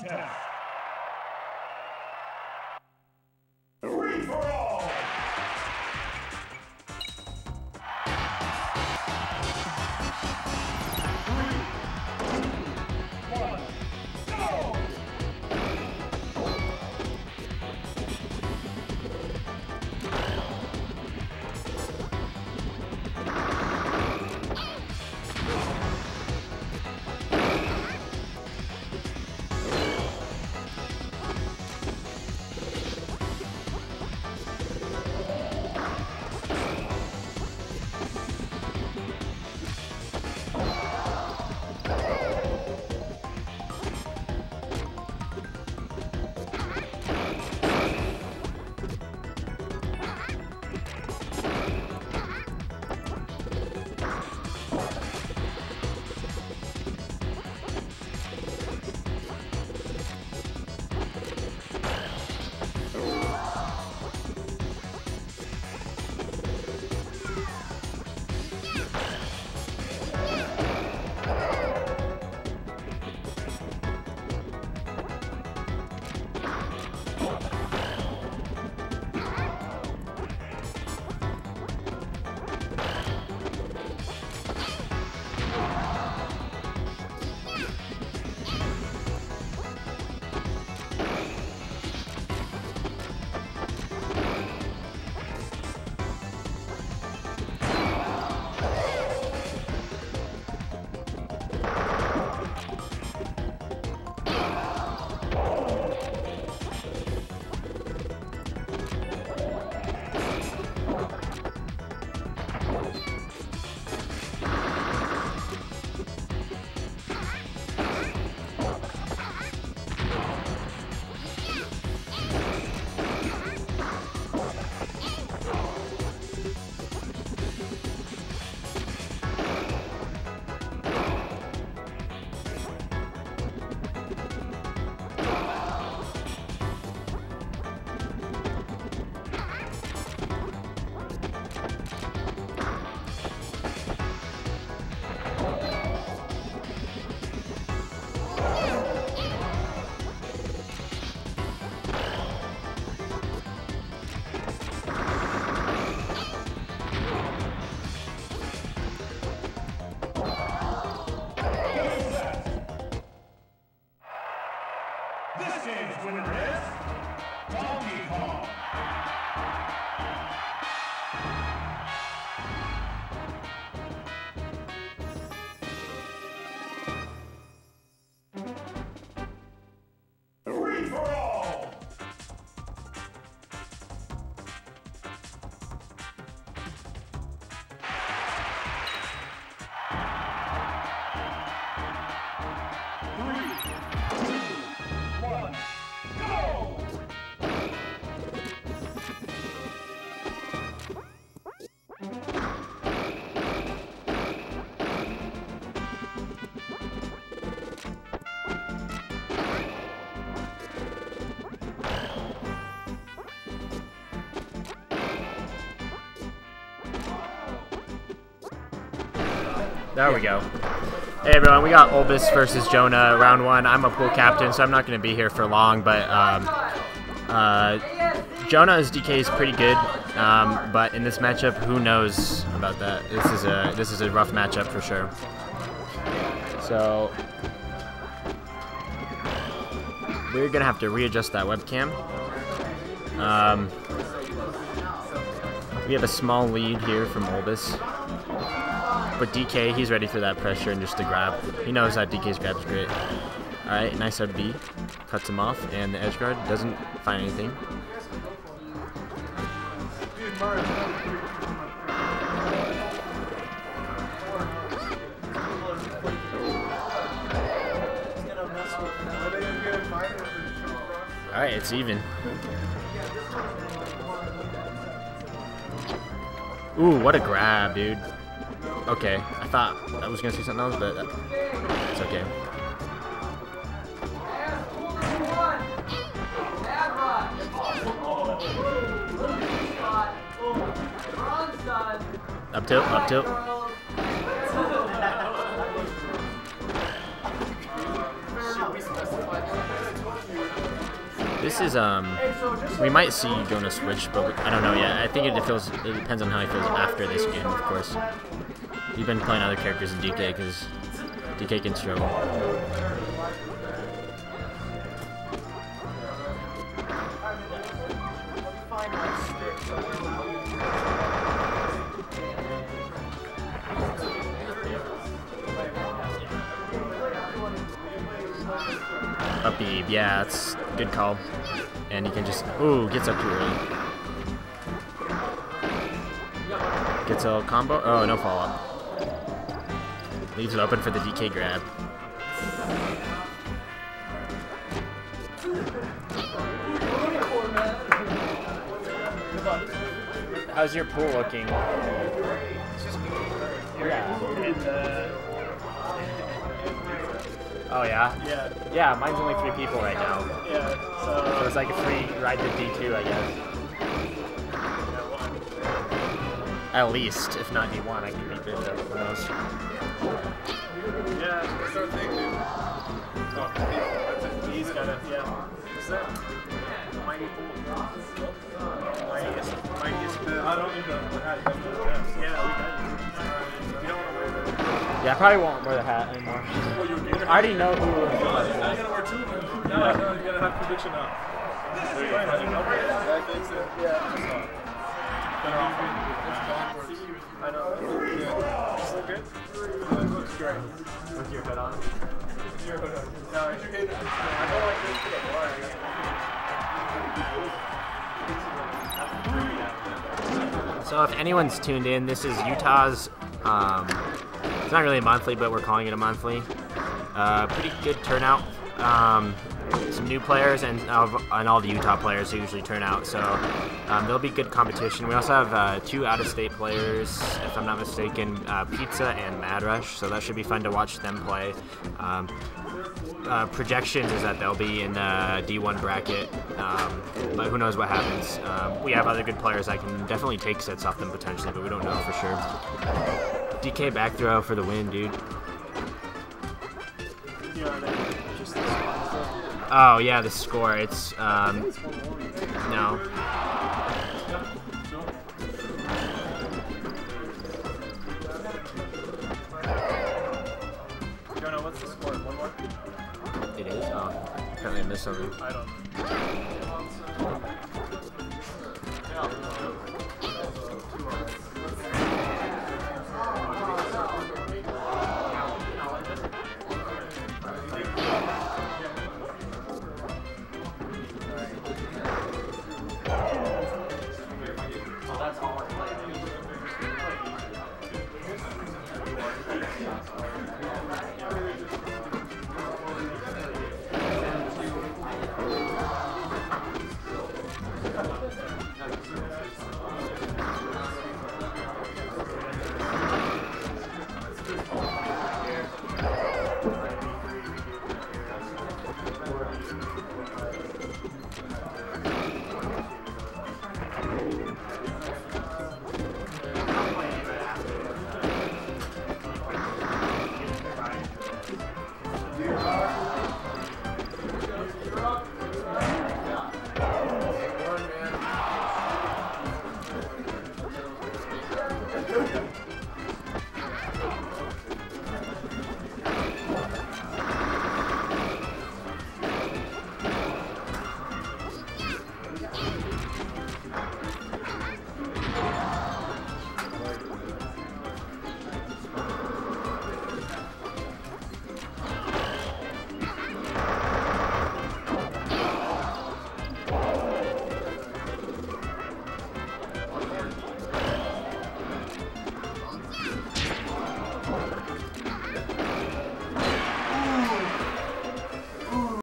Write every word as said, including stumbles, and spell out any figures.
contest. Free for all. This game's winner is Donkey Kong. Free for all. There we go. Hey everyone, we got Olbis versus Jonah, round one. I'm a pool captain, so I'm not going to be here for long, but um, uh, Jonah's D K is pretty good, um, but in this matchup, who knows about that? This is a this is a rough matchup for sure. So we're going to have to readjust that webcam. Um, we have a small lead here from Olbis. But D K, he's ready for that pressure and just to grab. He knows that D K's grab is great. Alright, nice up B. Cuts him off, and the edge guard doesn't find anything. Alright, it's even. Ooh, what a grab, dude. Okay, I thought I was gonna say something else, but it's okay. Up tilt, up tilt. This is, um, we might see Jonah switch, but we, I don't know yet. I think it feels, it depends on how he feels after this game, of course. We've been playing other characters in D K because D K can struggle. Up B, yeah, that's a good call. And he can just, ooh, gets up too early. Gets a combo, oh, no follow up. Leaves it open for the D K grab. How's your pool looking? Oh yeah? Yeah. Yeah, mine's only three people right now. Yeah, so... So it's like a free ride to D two, I guess. At least, if not D one, I can beat Bishop, who knows. Yeah, start thinking. Oh, he's got it, yeah. Is that Mighty Pool? Mightiest, mightiest pool. I don't even know the hat. Yeah, we got it. You don't want to wear that. Yeah, I probably won't wear the hat anymore. I already know who. You gotta wear two. No, no, you gotta have prediction now. There you go. Yeah. I know. Yeah. It's so good. It looks great. With your hood on? With your hood on. No, it's your hood. I don't like this to get boring. So if anyone's tuned in, this is Utah's, um, it's not really a monthly, but we're calling it a monthly. Uh, pretty good turnout. Um, some new players and, uh, and all the Utah players who usually turn out, so um, there'll be good competition. We also have uh, two out-of-state players, if I'm not mistaken, uh, Pizza and Mad Rush, so that should be fun to watch them play. Um, uh, projections is that they'll be in the D one bracket, um, but who knows what happens. Um, we have other good players that can definitely take sets off them potentially, but we don't know for sure. D K back throw for the win, dude. Oh yeah, the score. It's um no. Jonah, what's the score? One more? It is? Oh, apparently I missed something. I don't know.